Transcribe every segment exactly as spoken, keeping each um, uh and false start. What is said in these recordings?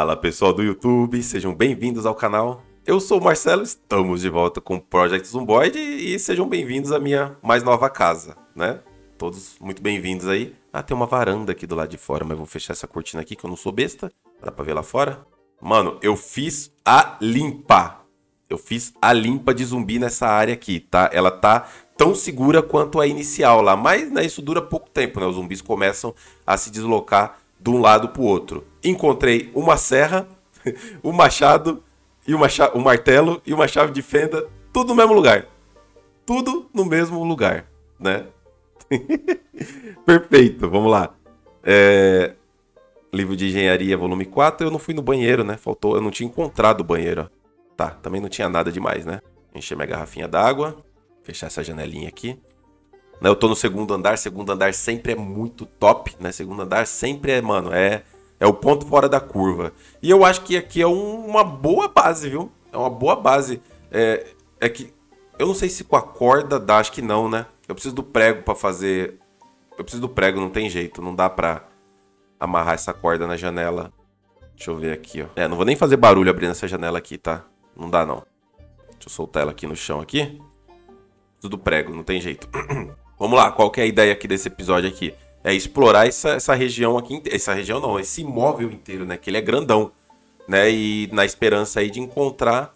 Fala pessoal do YouTube, sejam bem-vindos ao canal. Eu sou o Marcelo, estamos de volta com o Project Zomboid e sejam bem-vindos à minha mais nova casa, né? Todos muito bem-vindos aí. Ah, tem uma varanda aqui do lado de fora, mas eu vou fechar essa cortina aqui que eu não sou besta. Dá pra ver lá fora? Mano, eu fiz a limpa. Eu fiz a limpa de zumbi nessa área aqui, tá? Ela tá tão segura quanto a inicial lá, mas né, isso dura pouco tempo, né? Os zumbis começam a se deslocar de um lado pro outro. Encontrei uma serra, um machado, e uma um martelo e uma chave de fenda, tudo no mesmo lugar. Tudo no mesmo lugar, né? Perfeito, vamos lá. É... Livro de Engenharia, volume quatro, eu não fui no banheiro, né? Faltou, eu não tinha encontrado o banheiro, ó. Tá, também não tinha nada demais, né? Encher minha garrafinha d'água, fechar essa janelinha aqui. Eu tô no segundo andar, segundo andar sempre é muito top, né? Segundo andar sempre é, mano, é, é o ponto fora da curva. E eu acho que aqui é um, uma boa base, viu? É uma boa base. É, é que, eu não sei se com a corda dá, acho que não, né? Eu preciso do prego pra fazer... Eu preciso do prego, não tem jeito, não dá pra amarrar essa corda na janela. Deixa eu ver aqui, ó. É, não vou nem fazer barulho abrindo essa janela aqui, tá? Não dá, não. Deixa eu soltar ela aqui no chão, aqui. Preciso do prego, não tem jeito. Vamos lá, qual que é a ideia aqui desse episódio aqui? É explorar essa, essa região aqui, essa região não, esse imóvel inteiro, né? Que ele é grandão, né? E na esperança aí de encontrar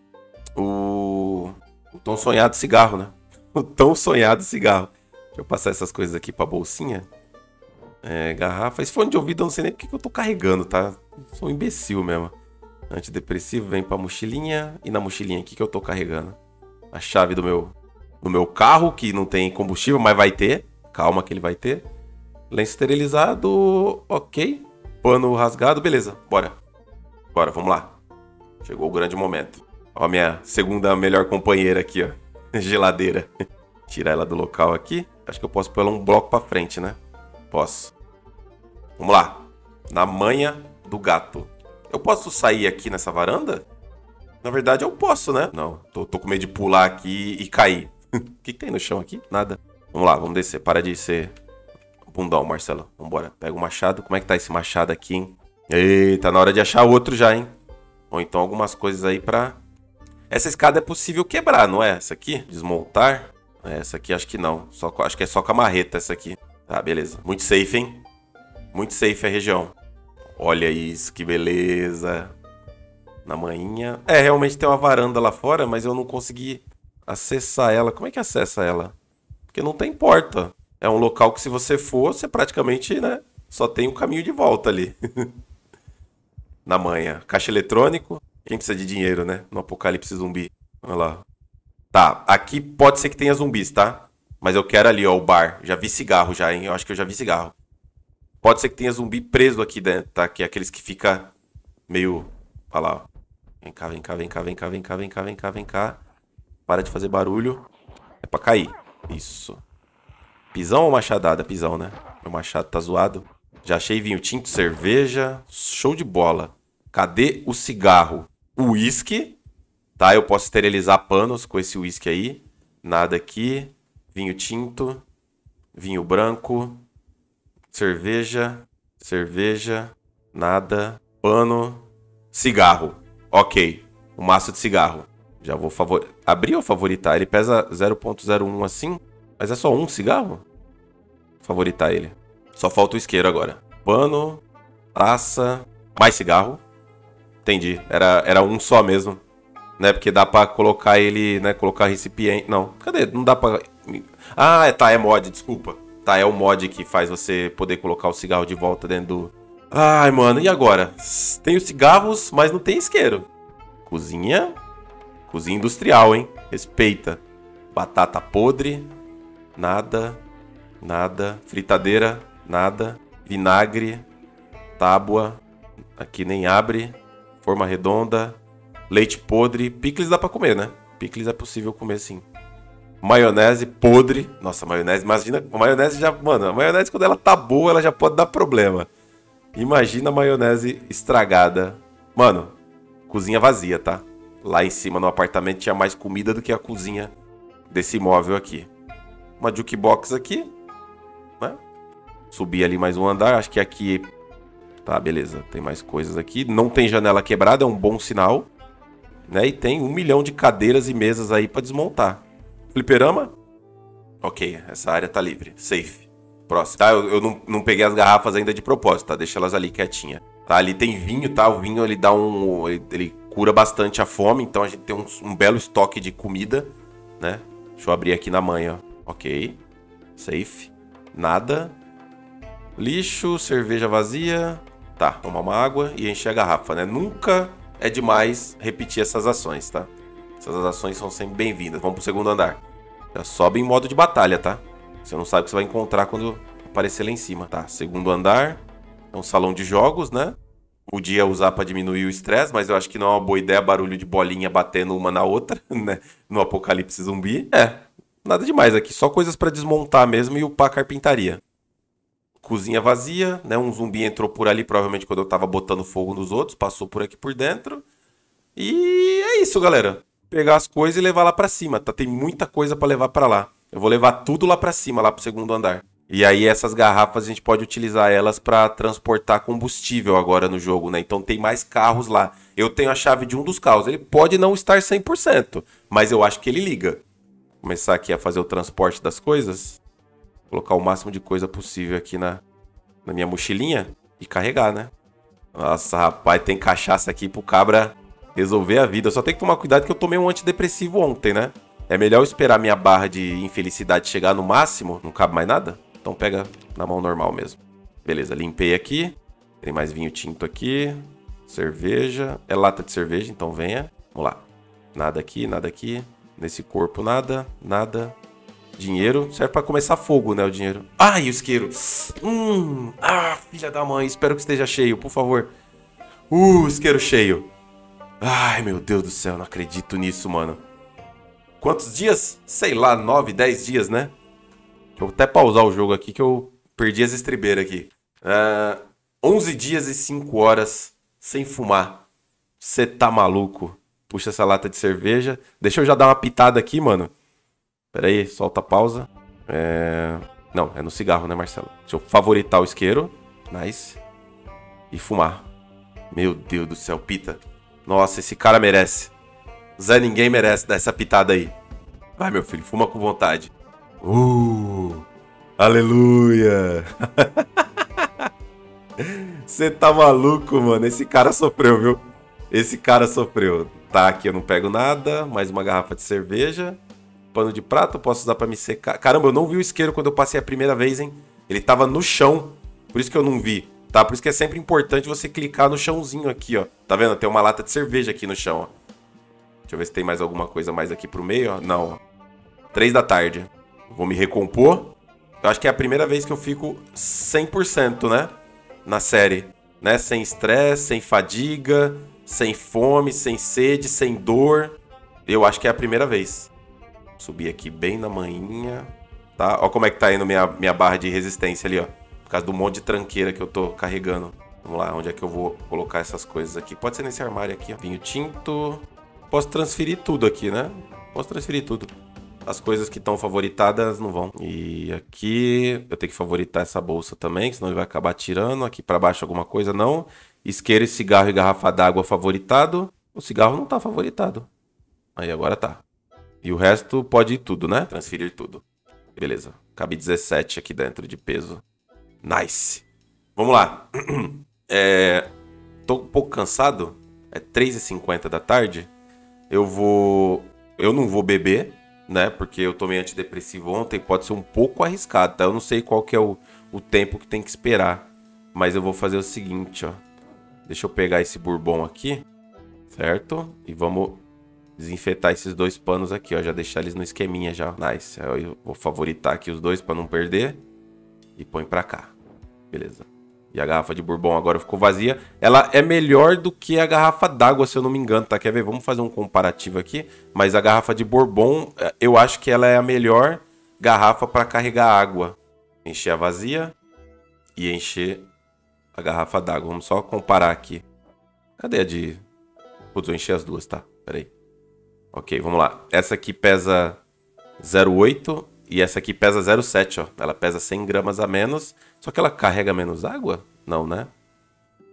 o, o tão sonhado cigarro, né? O tão sonhado cigarro. Deixa eu passar essas coisas aqui pra bolsinha. É, garrafa. Esse fone de ouvido eu não sei nem porque que eu tô carregando, tá? Sou um imbecil mesmo. Antidepressivo vem pra mochilinha. E na mochilinha aqui que eu tô carregando a chave do meu... no meu carro, que não tem combustível, mas vai ter. Calma que ele vai ter. Lenço esterilizado, ok. Pano rasgado, beleza, bora. Bora, vamos lá. Chegou o grande momento. Ó a minha segunda melhor companheira aqui, ó. Geladeira. Tirar ela do local aqui. Acho que eu posso pôr ela um bloco pra frente, né? Posso. Vamos lá. Na manha do gato. Eu posso sair aqui nessa varanda? Na verdade eu posso, né? Não, tô, tô com medo de pular aqui e cair. O que, que tem no chão aqui? Nada. Vamos lá, vamos descer. Para de ser bundão, Marcelo. Vambora. Pega o machado. Como é que tá esse machado aqui, hein? Eita, na hora de achar outro já, hein? Ou então algumas coisas aí pra... Essa escada é possível quebrar, não é? Essa aqui? Desmontar? Essa aqui acho que não. Só, acho que é só com a marreta essa aqui. Tá, beleza. Muito safe, hein? Muito safe a região. Olha isso, que beleza. Na manhinha. É, realmente tem uma varanda lá fora, mas eu não consegui acessar ela. Como é que acessa ela? Porque não tem porta. É um local que se você for, você praticamente, né? Só tem um caminho de volta ali. Na manha. Caixa eletrônico. Quem precisa de dinheiro, né? No apocalipse zumbi. Olha lá. Tá, aqui pode ser que tenha zumbis, tá? Mas eu quero ali, ó, o bar. Já vi cigarro já, hein? Eu acho que eu já vi cigarro. Pode ser que tenha zumbi preso aqui dentro, tá? Que é aqueles que fica meio... Olha lá, ó. Vem cá, vem cá, vem cá, vem cá, vem cá, vem cá, vem cá, vem cá. Para de fazer barulho. É pra cair. Isso. Pisão ou machadada? Pisão, né? Meu machado tá zoado. Já achei vinho tinto, cerveja. Show de bola. Cadê o cigarro? O uísque. Tá, eu posso esterilizar panos com esse uísque aí. Nada aqui. Vinho tinto. Vinho branco. Cerveja. Cerveja. Nada. Pano. Cigarro. Ok. Um maço de cigarro. Já vou favor... abrir ou favoritar? Ele pesa zero ponto zero um assim. Mas é só um cigarro? Favoritar ele. Só falta o isqueiro agora. Pano. Taça. Mais cigarro. Entendi. Era, era um só mesmo. Né? Porque dá pra colocar ele, né? Colocar recipiente. Não. Cadê? Não dá pra... Ah, é, tá. É mod. Desculpa. Tá, é o mod que faz você poder colocar o cigarro de volta dentro do... Ai, mano. E agora? Tem os cigarros, mas não tem isqueiro. Cozinha. Cozinha industrial, hein? Respeita. Batata podre. Nada. Nada. Fritadeira. Nada. Vinagre. Tábua. Aqui nem abre. Forma redonda. Leite podre. Picles dá pra comer, né? Picles é possível comer, sim. Maionese podre. Nossa, maionese. Imagina. A maionese já... Mano, a maionese quando ela tá boa, ela já pode dar problema. Imagina a maionese estragada. Mano, cozinha vazia, tá? Lá em cima no apartamento tinha mais comida do que a cozinha desse imóvel aqui. Uma jukebox aqui, né? Subir ali mais um andar. Acho que aqui Tá, beleza. Tem mais coisas aqui. Não tem janela quebrada, é um bom sinal. Né? E tem um milhão de cadeiras e mesas aí pra desmontar. Fliperama? Ok, essa área tá livre. Safe. Próximo. Tá, eu, eu não, não peguei as garrafas ainda de propósito, tá? Deixa elas ali quietinha. Tá, ali tem vinho, tá? O vinho, ele dá um... Ele, ele cura bastante a fome, então a gente tem um, um belo estoque de comida, né? Deixa eu abrir aqui na manhã, ó. Ok. Safe. Nada. Lixo, cerveja vazia. Tá, tomar uma água e encher a garrafa, né? Nunca é demais repetir essas ações, tá? Essas ações são sempre bem-vindas. Vamos pro segundo andar. Já sobe em modo de batalha, tá? Você não sabe o que você vai encontrar quando aparecer lá em cima. Tá, segundo andar. É um salão de jogos, né? Podia usar pra diminuir o estresse, mas eu acho que não é uma boa ideia barulho de bolinha batendo uma na outra, né? No apocalipse zumbi. É, nada demais aqui. Só coisas pra desmontar mesmo e upar a carpintaria. Cozinha vazia, né? Um zumbi entrou por ali, provavelmente quando eu tava botando fogo nos outros. Passou por aqui por dentro. E é isso, galera. Pegar as coisas e levar lá pra cima, tá? Tem muita coisa pra levar pra lá. Eu vou levar tudo lá pra cima, lá pro segundo andar. E aí essas garrafas a gente pode utilizar elas pra transportar combustível agora no jogo, né? Então tem mais carros lá. Eu tenho a chave de um dos carros. Ele pode não estar cem por cento, mas eu acho que ele liga. Vou começar aqui a fazer o transporte das coisas. Colocar o máximo de coisa possível aqui na, na minha mochilinha e carregar, né? Nossa, rapaz, tem cachaça aqui pro cabra resolver a vida. Eu só tenho que tomar cuidado que eu tomei um antidepressivo ontem, né? É melhor eu esperar minha barra de infelicidade chegar no máximo. Não cabe mais nada? Então pega na mão normal mesmo. Beleza, limpei aqui. Tem mais vinho tinto aqui. Cerveja. É lata de cerveja, então venha. Vamos lá. Nada aqui, nada aqui. Nesse corpo, nada, nada. Dinheiro. Serve pra começar fogo, né, o dinheiro. Ai, o isqueiro. Hum. Ah, filha da mãe. Espero que esteja cheio, por favor. Uh, isqueiro cheio. Ai, meu Deus do céu. Não acredito nisso, mano. Quantos dias? Sei lá, nove, dez dias, né? Vou até pausar o jogo aqui que eu perdi as estribeiras aqui. Uh, onze dias e cinco horas sem fumar. Você tá maluco? Puxa essa lata de cerveja. Deixa eu já dar uma pitada aqui, mano. Pera aí, solta a pausa. É... Não, é no cigarro, né, Marcelo? Deixa eu favoritar o isqueiro. Nice. E fumar. Meu Deus do céu, pita. Nossa, esse cara merece. Zé Ninguém merece dar essa pitada aí. Vai, meu filho, fuma com vontade. Uh, aleluia. Você tá maluco, mano. Esse cara sofreu, viu? Esse cara sofreu. Tá, aqui eu não pego nada. Mais uma garrafa de cerveja. Pano de prato, posso usar pra me secar. Caramba, eu não vi o isqueiro quando eu passei a primeira vez, hein? Ele tava no chão. Por isso que eu não vi, tá? Por isso que é sempre importante você clicar no chãozinho aqui, ó. Tá vendo? Tem uma lata de cerveja aqui no chão, ó. Deixa eu ver se tem mais alguma coisa mais aqui pro meio, ó. Não, ó. Três da tarde. Vou me recompor. Eu acho que é a primeira vez que eu fico cem por cento, né? Na série. Né? Sem estresse, sem fadiga, sem fome, sem sede, sem dor. Eu acho que é a primeira vez. Subir aqui bem na manhinha. Tá? Ó como é que tá indo minha, minha barra de resistência ali, ó. Por causa do monte de tranqueira que eu tô carregando. Vamos lá, onde é que eu vou colocar essas coisas aqui? Pode ser nesse armário aqui, ó. Vinho tinto. Posso transferir tudo aqui, né? Posso transferir tudo. As coisas que estão favoritadas não vão. E aqui eu tenho que favoritar essa bolsa também, senão ele vai acabar tirando. Aqui pra baixo alguma coisa não. Isqueiro, cigarro e garrafa d'água favoritado. O cigarro não tá favoritado. Aí agora tá. E o resto pode ir tudo, né? Transferir tudo. Beleza. Cabe dezessete aqui dentro de peso. Nice. Vamos lá. É... Tô um pouco cansado. É três e cinquenta da tarde. Eu vou... Eu não vou beber, né? Porque eu tomei antidepressivo ontem. Pode ser um pouco arriscado, tá? Eu não sei qual que é o, o tempo que tem que esperar. Mas eu vou fazer o seguinte, ó. Deixa eu pegar esse bourbon aqui. Certo? E vamos desinfetar esses dois panos aqui, ó. Já deixar eles no esqueminha já. Nice. Eu vou favoritar aqui os dois pra não perder. E põe pra cá. Beleza. E a garrafa de bourbon agora ficou vazia. Ela é melhor do que a garrafa d'água, se eu não me engano, tá? Quer ver? Vamos fazer um comparativo aqui. Mas a garrafa de bourbon, eu acho que ela é a melhor garrafa para carregar água. Encher a vazia e encher a garrafa d'água. Vamos só comparar aqui. Cadê a de... Putz, eu enchi as duas, tá? Pera aí. Ok, vamos lá. Essa aqui pesa zero vírgula oito e essa aqui pesa zero vírgula sete, ó. Ela pesa cem gramas a menos. Só que ela carrega menos água? Não, né?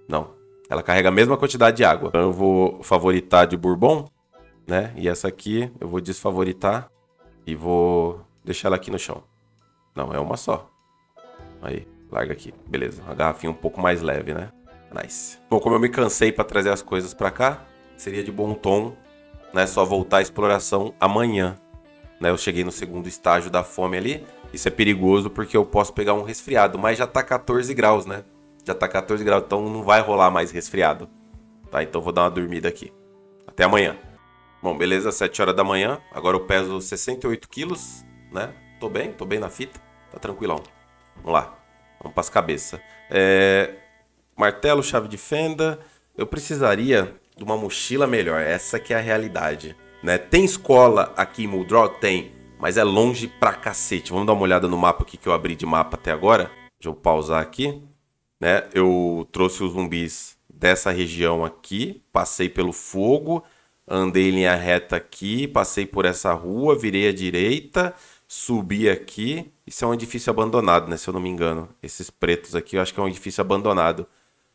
Não. Ela carrega a mesma quantidade de água. Então eu vou favoritar de Bourbon, né? E essa aqui eu vou desfavoritar e vou deixar ela aqui no chão. Não, é uma só. Aí, larga aqui. Beleza, uma garrafinha um pouco mais leve, né? Nice. Bom, como eu me cansei para trazer as coisas para cá, seria de bom tom, né? Só voltar à exploração amanhã. Né? Eu cheguei no segundo estágio da fome ali. Isso é perigoso porque eu posso pegar um resfriado, mas já tá quatorze graus, né? Já tá quatorze graus, então não vai rolar mais resfriado. Tá, então vou dar uma dormida aqui. Até amanhã. Bom, beleza, sete horas da manhã. Agora eu peso sessenta e oito quilos, né? Tô bem, tô bem na fita. Tá tranquilão. Vamos lá. Vamos pras cabeças. É... Martelo, chave de fenda. Eu precisaria de uma mochila melhor. Essa que é a realidade. Né? Tem escola aqui em Muldraugh? Tem. Mas é longe pra cacete. Vamos dar uma olhada no mapa aqui que eu abri de mapa até agora. Deixa eu pausar aqui. Né? Eu trouxe os zumbis dessa região aqui. Passei pelo fogo. Andei em linha reta aqui. Passei por essa rua. Virei à direita. Subi aqui. Isso é um edifício abandonado, né? Se eu não me engano. Esses pretos aqui eu acho que é um edifício abandonado.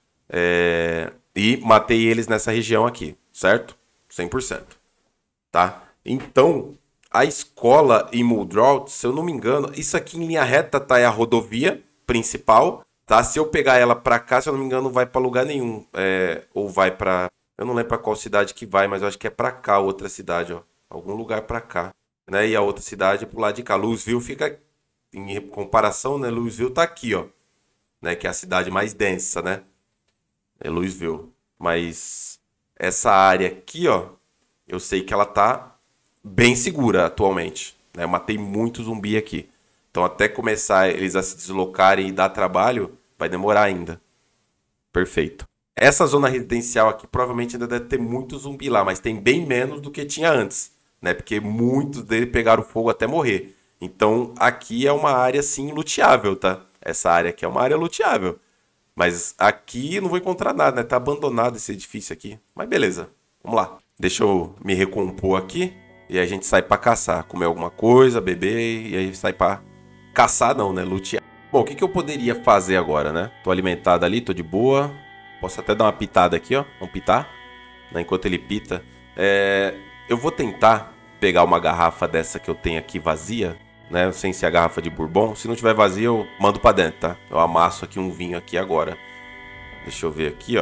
É... E matei eles nessa região aqui. Certo? cem por cento. Tá? Então... A escola em Muldraugh, se eu não me engano, isso aqui em linha reta tá, é a rodovia principal, tá? Se eu pegar ela pra cá, se eu não me engano, não vai pra lugar nenhum. É, ou vai pra... Eu não lembro pra qual cidade que vai, mas eu acho que é pra cá, outra cidade, ó. Algum lugar pra cá. Né? E a outra cidade é pro lado de cá. Louisville fica... Em comparação, né? Louisville tá aqui, ó. Né? Que é a cidade mais densa, né? É Louisville. Mas essa área aqui, ó, eu sei que ela tá... bem segura atualmente, né? Eu matei muito zumbi aqui. Então até começar eles a se deslocarem e dar trabalho, vai demorar ainda. Perfeito. Essa zona residencial aqui provavelmente ainda deve ter muito zumbi lá, mas tem bem menos do que tinha antes, né? Porque muitos deles pegaram fogo até morrer. Então aqui é uma área sim luteável, tá? Essa área aqui é uma área luteável. Mas aqui não vou encontrar nada, né? Tá abandonado esse edifício aqui. Mas beleza, vamos lá. Deixa eu me recompor aqui. E aí a gente sai pra caçar, comer alguma coisa, beber, e aí sai pra caçar não, né? Lutear. Bom, o que, que eu poderia fazer agora, né? Tô alimentado ali, tô de boa. Posso até dar uma pitada aqui, ó. Vamos pitar, né? Enquanto ele pita. É... Eu vou tentar pegar uma garrafa dessa que eu tenho aqui vazia, né? Sem ser a garrafa de Bourbon. Se não tiver vazia, eu mando pra dentro, tá? Eu amasso aqui um vinho aqui agora. Deixa eu ver aqui, ó.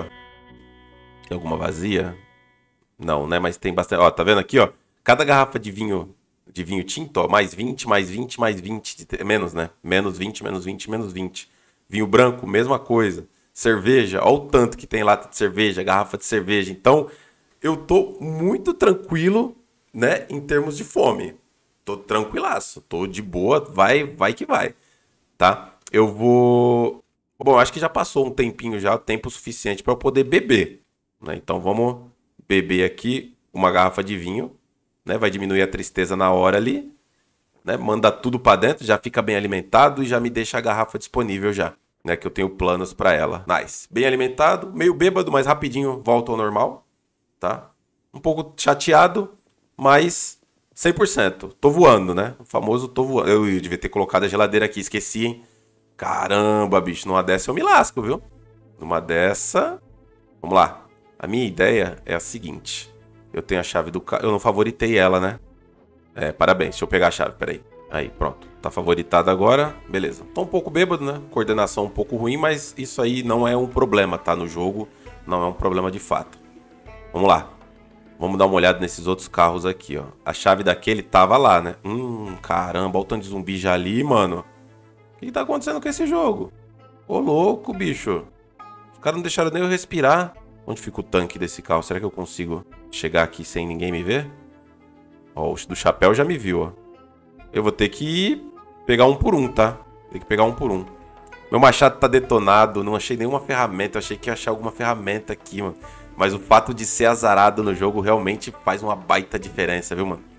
Tem alguma vazia? Não, né? Mas tem bastante... Ó, tá vendo aqui, ó? Cada garrafa de vinho, de vinho tinto, ó, mais vinte, mais vinte, mais vinte, de, menos, né? Menos vinte, menos vinte, menos vinte. Vinho branco, mesma coisa. Cerveja, ó o tanto que tem lata de cerveja, garrafa de cerveja. Então, eu tô muito tranquilo, né, em termos de fome. Tô tranquilaço, tô de boa, vai, vai que vai, tá? Eu vou... Bom, acho que já passou um tempinho já, tempo suficiente para eu poder beber, né? Então, vamos beber aqui uma garrafa de vinho. Né, vai diminuir a tristeza na hora ali, né, manda tudo para dentro, já fica bem alimentado e já me deixa a garrafa disponível já, né, que eu tenho planos para ela. Nice. Bem alimentado, meio bêbado, mas rapidinho volta ao normal, tá? Um pouco chateado, mas cem por cento. Tô voando, né? O famoso tô voando. Eu devia ter colocado a geladeira aqui, esqueci, hein? Caramba, bicho, numa dessa eu me lasco, viu? Numa dessa... Vamos lá. A minha ideia é a seguinte... Eu tenho a chave do carro. Eu não favoritei ela, né? É, parabéns. Deixa eu pegar a chave, peraí. Aí, pronto. Tá favoritada agora. Beleza. Tô um pouco bêbado, né? Coordenação um pouco ruim, mas isso aí não é um problema, tá? No jogo, não é um problema de fato. Vamos lá. Vamos dar uma olhada nesses outros carros aqui, ó. A chave daquele tava lá, né? Hum, caramba. Olha o tanto de zumbi já ali, mano. O que, que tá acontecendo com esse jogo? Ô, louco, bicho. Os caras não deixaram nem eu respirar. Onde fica o tanque desse carro? Será que eu consigo chegar aqui sem ninguém me ver? Ó, o do chapéu já me viu, ó. Eu vou ter que pegar um por um, tá? Tem que pegar um por um. Meu machado tá detonado. Não achei nenhuma ferramenta. Eu achei que ia achar alguma ferramenta aqui, mano. Mas o fato de ser azarado no jogo realmente faz uma baita diferença, viu, mano?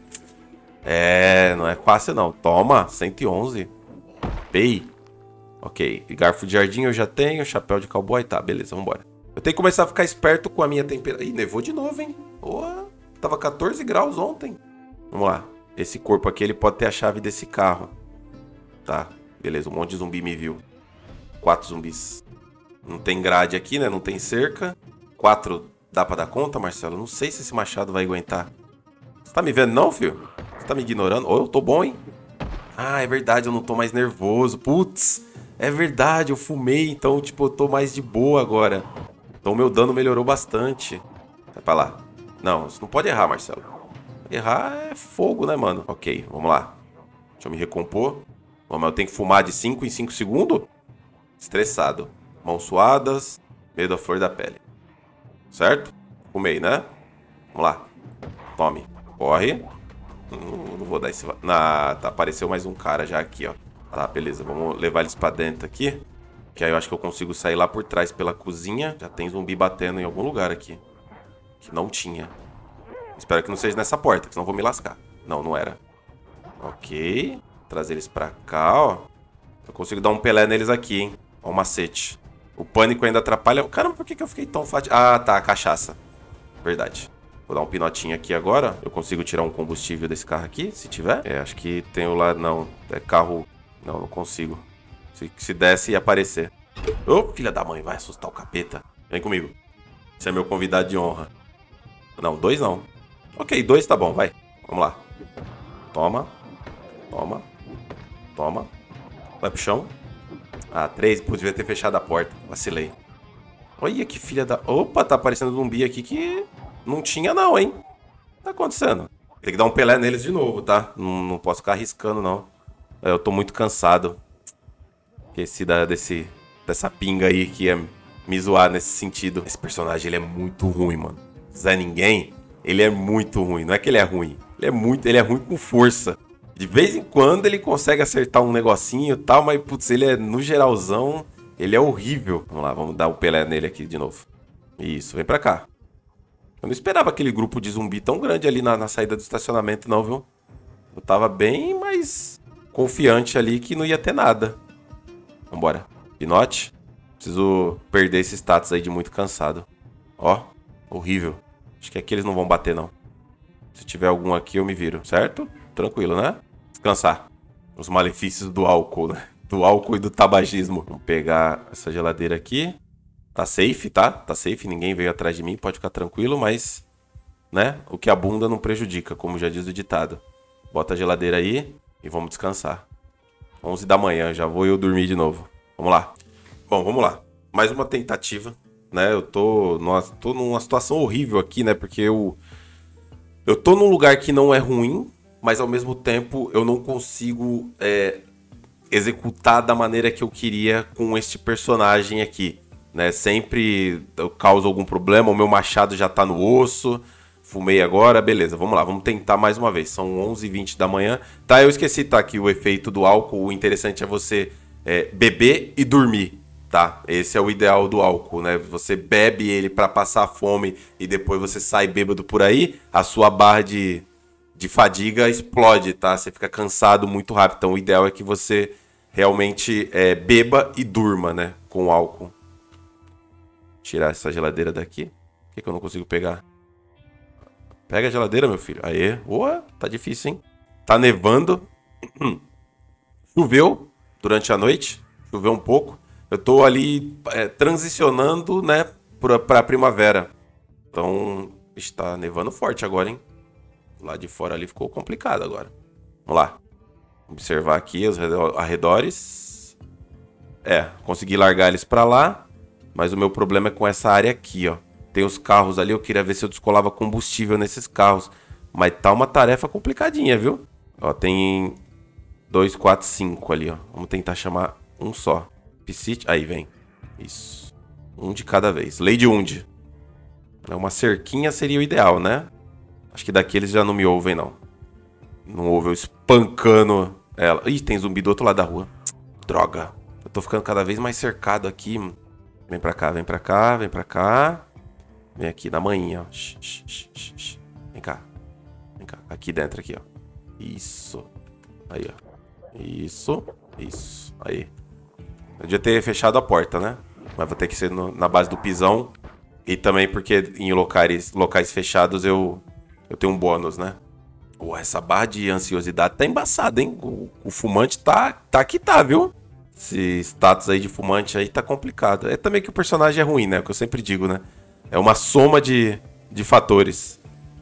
É, não é fácil não. Toma, cento e onze. Pei. Ok, e garfo de jardim eu já tenho. Chapéu de cowboy, tá, beleza, vambora. Eu tenho que começar a ficar esperto com a minha temperatura. Ih, nevou de novo, hein? Porra, tava quatorze graus ontem. Vamos lá. Esse corpo aqui, ele pode ter a chave desse carro. Tá, beleza. Um monte de zumbi me viu. Quatro zumbis. Não tem grade aqui, né? Não tem cerca. Quatro dá pra dar conta, Marcelo? Não sei se esse machado vai aguentar. Você tá me vendo não, filho? Você tá me ignorando? Ô, eu tô bom, hein? Ah, é verdade, eu não tô mais nervoso. Putz, é verdade, eu fumei, então, tipo, eu tô mais de boa agora. Então, meu dano melhorou bastante. Vai pra lá. Não, você não pode errar, Marcelo. Errar é fogo, né, mano? Ok, vamos lá. Deixa eu me recompor. Vamos, eu tenho que fumar de cinco em cinco segundos? Estressado. Mãos suadas, meio da flor da pele. Certo? Fumei, né? Vamos lá. Tome. Corre. Não, não vou dar esse... Ah, tá. Apareceu mais um cara já aqui, ó. Tá, beleza. Vamos levar eles pra dentro aqui. Que aí eu acho que eu consigo sair lá por trás pela cozinha. Já tem zumbi batendo em algum lugar aqui. Que não tinha. Espero que não seja nessa porta, que senão eu vou me lascar. Não, não era. Ok. Trazer eles pra cá, ó. Eu consigo dar um Pelé neles aqui, hein. Ó o macete. O pânico ainda atrapalha... Caramba, por que que eu fiquei tão fatiado? Ah, tá. Cachaça. Verdade. Vou dar um pinotinho aqui agora. Eu consigo tirar um combustível desse carro aqui, se tiver. É, acho que tem o lá... Não, é carro... Não, não consigo. Se, se desse, ia aparecer. Ô, oh, filha da mãe, vai assustar o capeta. Vem comigo. Você é meu convidado de honra. Não, dois não. Ok, dois tá bom, vai. Vamos lá. Toma. Toma. Toma. Vai pro chão. Ah, três. Pô, devia ter fechado a porta. Vacilei. Olha que filha da... Opa, tá aparecendo um zumbi aqui que não tinha não, hein? O que tá acontecendo? Tem que dar um Pelé neles de novo, tá? Não, não posso ficar arriscando, não. Eu tô muito cansado. Esqueci da, desse, dessa pinga aí que ia me zoar nesse sentido. Esse personagem, ele é muito ruim, mano. Zé Ninguém, ele é muito ruim. Não é que ele é ruim. Ele é muito... Ele é ruim com força. De vez em quando ele consegue acertar um negocinho e tal, mas, putz, ele é, no geralzão, ele é horrível. Vamos lá, vamos dar um Pelé nele aqui de novo. Isso, vem pra cá. Eu não esperava aquele grupo de zumbi tão grande ali na, na saída do estacionamento, não, viu? Eu tava bem mais confiante ali que não ia ter nada. Vambora. Pinote. Preciso perder esse status aí de muito cansado. Ó, horrível. Acho que aqui eles não vão bater, não. Se tiver algum aqui, eu me viro, certo? Tranquilo, né? Descansar. Os malefícios do álcool, né? Do álcool e do tabagismo. Vamos pegar essa geladeira aqui. Tá safe, tá? Tá safe, ninguém veio atrás de mim, pode ficar tranquilo, mas... Né? O que abunda não prejudica, como já diz o ditado. Bota a geladeira aí e vamos descansar. onze da manhã, já vou eu dormir de novo. Vamos lá. Bom, vamos lá. Mais uma tentativa, né? Eu tô numa, tô numa situação horrível aqui, né? Porque eu... Eu tô num lugar que não é ruim, mas ao mesmo tempo eu não consigo é, executar da maneira que eu queria com este personagem aqui, né? Sempre eu causo algum problema, o meu machado já tá no osso, fumei agora, beleza, vamos lá, vamos tentar mais uma vez. São onze e vinte da manhã. Tá, eu esqueci, tá aqui o efeito do álcool. O interessante é você é, beber e dormir, tá? Esse é o ideal do álcool, né? Você bebe ele pra passar fome e depois você sai bêbado por aí, a sua barra de... de fadiga explode, tá? Você fica cansado muito rápido. Então, o ideal é que você realmente é, beba e durma, né? Com álcool. Tirar essa geladeira daqui. Por que, que eu não consigo pegar? Pega a geladeira, meu filho. Aê. Boa, tá difícil, hein? Tá nevando. Choveu durante a noite. Choveu um pouco. Eu tô ali é, transicionando, né? Pra, pra primavera. Então, está nevando forte agora, hein? Lá de fora ali ficou complicado agora. Vamos lá. Observar aqui os arredores. É, consegui largar eles pra lá. Mas o meu problema é com essa área aqui, ó. Tem os carros ali, eu queria ver se eu descolava combustível nesses carros. Mas tá uma tarefa complicadinha, viu? Ó, tem dois, quatro, cinco ali, ó. Vamos tentar chamar um só. Piscite. Aí, vem. Isso. Um de cada vez. Lei de Unde. Uma cerquinha seria o ideal, né? Acho que daqui eles já não me ouvem, não. Não ouvem eu espancando ela. Ih, tem zumbi do outro lado da rua. Droga. Eu tô ficando cada vez mais cercado aqui. Vem pra cá, vem pra cá, vem pra cá. Vem aqui na manhinha, ó. Shh, shh, shh, shh. Vem cá. Vem cá. Aqui dentro, aqui, ó. Isso. Aí, ó. Isso. Isso. Aí. Eu devia ter fechado a porta, né? Mas vou ter que ser no, na base do pisão. E também porque em locais, locais fechados eu... Eu tenho um bônus, né? Pô, essa barra de ansiosidade tá embaçada, hein? O, o fumante tá, tá que tá, viu? Esse status aí de fumante aí tá complicado. É também que o personagem é ruim, né? O que eu sempre digo, né? É uma soma de, de fatores.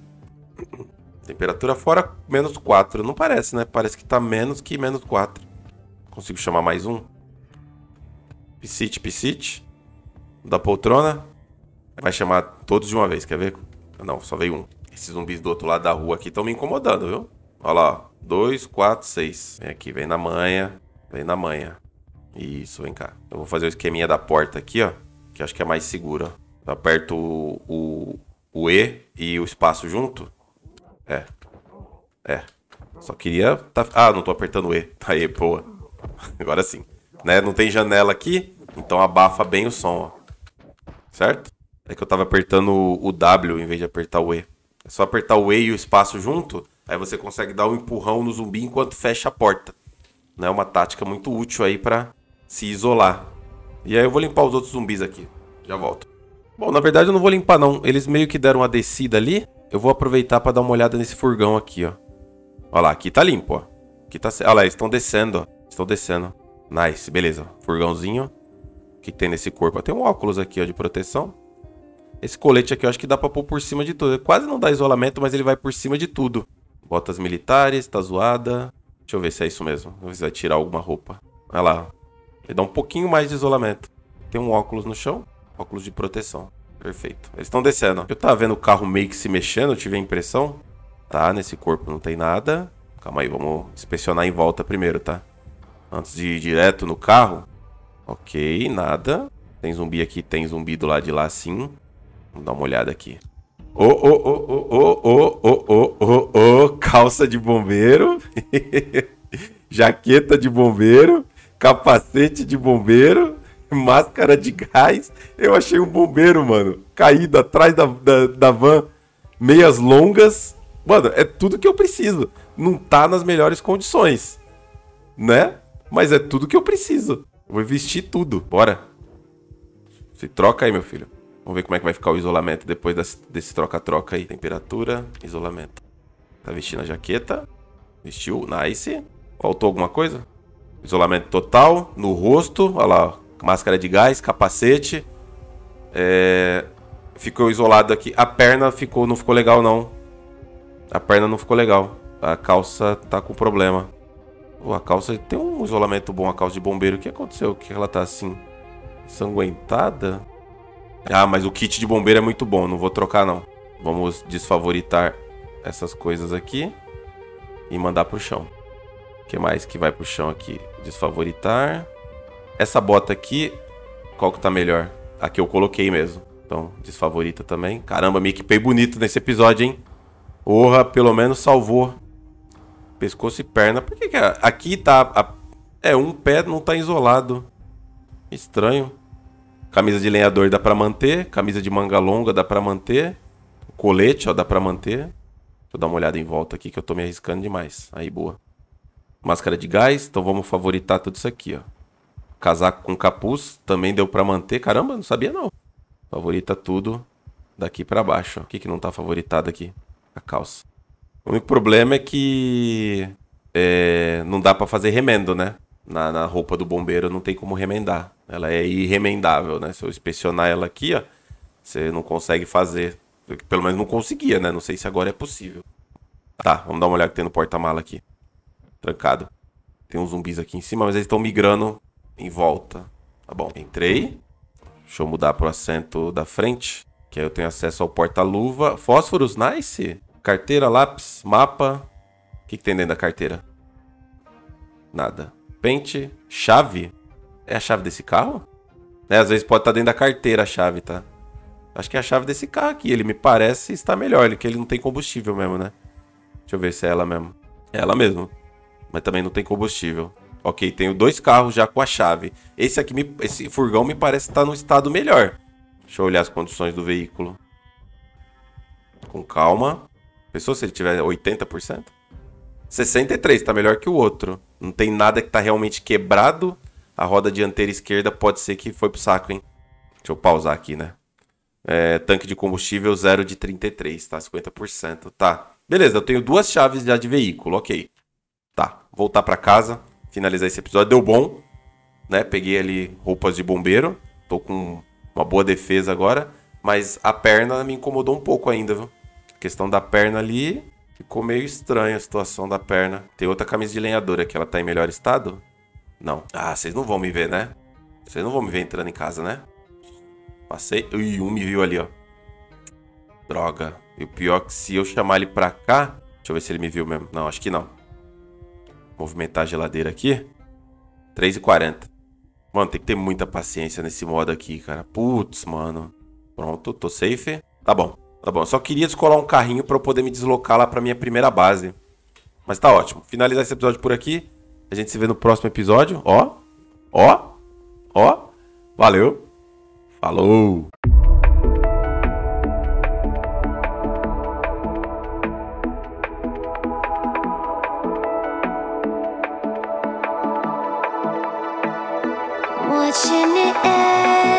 Temperatura fora, menos quatro. Não parece, né? Parece que tá menos que menos quatro. Consigo chamar mais um? Piscite, piscite. Da poltrona. Vai chamar todos de uma vez, quer ver? Não, só veio um. Esses zumbis do outro lado da rua aqui estão me incomodando, viu? Olha lá, ó. Dois, quatro, seis. Vem aqui, vem na manha. Vem na manha. Isso, vem cá. Eu vou fazer o esqueminha da porta aqui, ó. Que acho que é mais seguro, ó. Eu aperto o, o, o E e o espaço junto. É. É. Só queria... Tá... Ah, não tô apertando o E. Aí, boa. Agora sim. Né? Não tem janela aqui, então abafa bem o som, ó. Certo? É que eu tava apertando o W em vez de apertar o E. É só apertar o E e o espaço junto, aí você consegue dar um empurrão no zumbi enquanto fecha a porta. É uma tática muito útil aí pra se isolar. E aí eu vou limpar os outros zumbis aqui. Já volto. Bom, na verdade eu não vou limpar não. Eles meio que deram uma descida ali. Eu vou aproveitar pra dar uma olhada nesse furgão aqui, ó. Olha lá, aqui tá limpo, ó. Aqui tá... Olha lá, eles estão descendo, ó. Estão descendo. Nice, beleza. Furgãozinho. O que, que tem nesse corpo? Tem um óculos aqui, ó, de proteção. Esse colete aqui eu acho que dá pra pôr por cima de tudo. Ele quase não dá isolamento, mas ele vai por cima de tudo. Botas militares, tá zoada. Deixa eu ver se é isso mesmo. Vamos ver se vai tirar alguma roupa. Olha lá. Ele dá um pouquinho mais de isolamento. Tem um óculos no chão. Óculos de proteção. Perfeito. Eles estão descendo. Eu tava vendo o carro meio que se mexendo, eu tive a impressão. Tá, nesse corpo não tem nada. Calma aí, vamos inspecionar em volta primeiro, tá? Antes de ir direto no carro. Ok, nada. Tem zumbi aqui, tem zumbi do lado de lá sim. Vamos dar uma olhada aqui. Ô, ô, ô, ô, ô, ô, ô, ô, ô, calça de bombeiro. Jaqueta de bombeiro. Capacete de bombeiro. Máscara de gás. Eu achei um bombeiro, mano. Caído atrás da, da, da van. Meias longas. Mano, é tudo que eu preciso. Não tá nas melhores condições. Né? Mas é tudo que eu preciso. Vou vestir tudo. Bora. Se troca aí, meu filho. Vamos ver como é que vai ficar o isolamento depois desse troca-troca aí. Temperatura, isolamento. Tá vestindo a jaqueta. Vestiu, nice. Faltou alguma coisa? Isolamento total, no rosto. Olha lá, máscara de gás, capacete. É... Ficou isolado aqui. A perna ficou, não ficou legal, não. A perna não ficou legal. A calça tá com problema. Pô, a calça tem um isolamento bom, a calça de bombeiro. O que aconteceu? O que ela tá assim? Ensanguentada? Ah, mas o kit de bombeiro é muito bom, não vou trocar não. Vamos desfavoritar essas coisas aqui e mandar pro chão. O que mais que vai pro chão aqui? Desfavoritar. Essa bota aqui, qual que tá melhor? A que eu coloquei mesmo. Então, desfavorita também. Caramba, me equipei bonito nesse episódio, hein? Porra, pelo menos salvou pescoço e perna. Por que que aqui tá... A... É, um pé não tá isolado. Estranho. Camisa de lenhador dá pra manter. Camisa de manga longa dá pra manter. Colete, ó, dá pra manter. Deixa eu dar uma olhada em volta aqui que eu tô me arriscando demais. Aí, boa. Máscara de gás. Então vamos favoritar tudo isso aqui, ó. Casaco com capuz também deu pra manter. Caramba, não sabia não. Favorita tudo daqui pra baixo, ó. O que que não tá favoritado aqui? A calça. O único problema é que... É, não dá pra fazer remendo, né? Na, na roupa do bombeiro não tem como remendar. Ela é irremendável, né? Se eu inspecionar ela aqui, ó, você não consegue fazer. Pelo menos não conseguia, né? Não sei se agora é possível. Tá, vamos dar uma olhada que tem no porta-mala aqui. Trancado. Tem uns zumbis aqui em cima, mas eles estão migrando em volta. Tá bom, entrei. Deixa eu mudar pro assento da frente, que aí eu tenho acesso ao porta-luva. Fósforos, nice. Carteira, lápis, mapa. O que, que tem dentro da carteira? Nada. Pente, chave. É a chave desse carro? É, às vezes pode estar dentro da carteira a chave, tá? Acho que é a chave desse carro aqui. Ele me parece estar melhor, que ele não tem combustível mesmo, né? Deixa eu ver se é ela mesmo. É ela mesmo. Mas também não tem combustível. Ok, tenho dois carros já com a chave. Esse aqui, me, esse furgão me parece estar no estado melhor. Deixa eu olhar as condições do veículo. Com calma. Pensou se ele tiver oitenta por cento? sessenta e três, tá melhor que o outro. Não tem nada que tá realmente quebrado. A roda dianteira esquerda pode ser que foi pro saco, hein? Deixa eu pausar aqui, né? É, tanque de combustível zero de trinta e três, tá? cinquenta por cento, tá. Beleza, eu tenho duas chaves já de veículo, ok. Tá, voltar pra casa, finalizar esse episódio. Deu bom. né? Peguei ali roupas de bombeiro. Tô com uma boa defesa agora. Mas a perna me incomodou um pouco ainda, viu? A questão da perna ali, ficou meio estranha a situação da perna. Tem outra camisa de lenhador aqui, ela tá em melhor estado? Não. Ah, vocês não vão me ver, né? Vocês não vão me ver entrando em casa, né? Passei. Ui, um me viu ali, ó. Droga. E o pior é que se eu chamar ele pra cá... Deixa eu ver se ele me viu mesmo. Não, acho que não. Movimentar a geladeira aqui. três e quarenta. Mano, tem que ter muita paciência nesse modo aqui, cara. Putz, mano. Pronto, tô safe. Tá bom, tá bom. Eu só queria descolar um carrinho pra eu poder me deslocar lá pra minha primeira base. Mas tá ótimo. Finalizar esse episódio por aqui. A gente se vê no próximo episódio. Ó, ó, ó. Valeu. Falou. Watching it end.